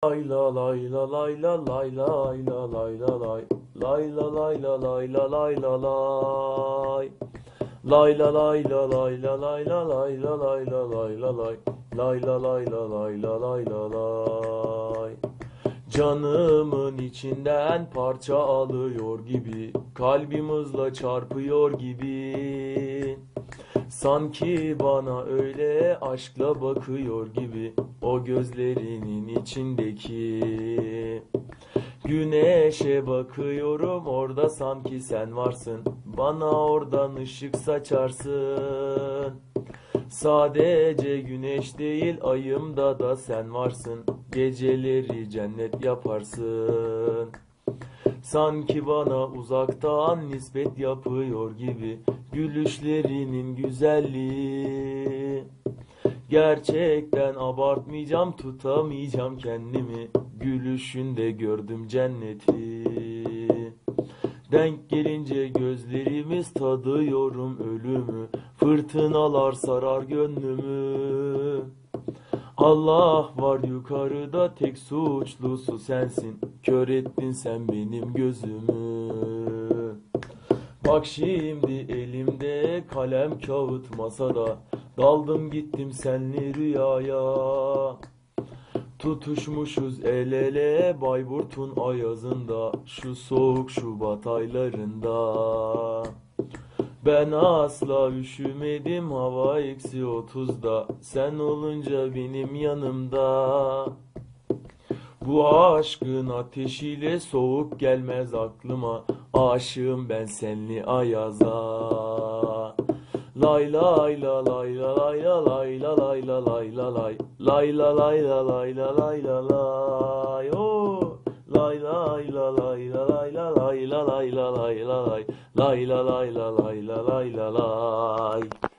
Lay la lay la lay la lay lay la lay la lay lay la lay la lay la lay la lay lay la lay la lay la lay la lay la lay la lay la lay lay la lay la lay la lay la lay. Canımın içinden parça alıyor gibi, kalbim hızla çarpıyor gibi. Sanki bana öyle aşkla bakıyor gibi, o gözlerinin içindeki. Güneşe bakıyorum, orada sanki sen varsın, bana oradan ışık saçarsın. Sadece güneş değil, ayımda da sen varsın, geceleri cennet yaparsın. Sanki bana uzaktan nispet yapıyor gibi, gülüşlerinin güzelliği. Gerçekten abartmayacağım, tutamayacağım kendimi, gülüşünde gördüm cenneti. Denk gelince gözlerimiz tadıyorum ölümü, fırtınalar sarar gönlümü. Allah var yukarıda, tek suçlusu sensin, kör ettin sen benim gözümü. Bak şimdi elimde kalem kağıt masada, daldım gittim senli rüyaya. Tutuşmuşuz el ele Bayburt'un ayazında, şu soğuk Şubat aylarında. Ben asla üşümedim, hava -30'da, sen olunca benim yanımda. Bu aşkın ateşiyle soğuk gelmez aklıma, aşığım ben senli ayaza. Lay lay la lay la lay la lay la lay la lay la lay lay la lay la lay la lay la lay oh lay lay la lay la lay la lay la lay la lay la lay lay la lay la lay la lay la lay.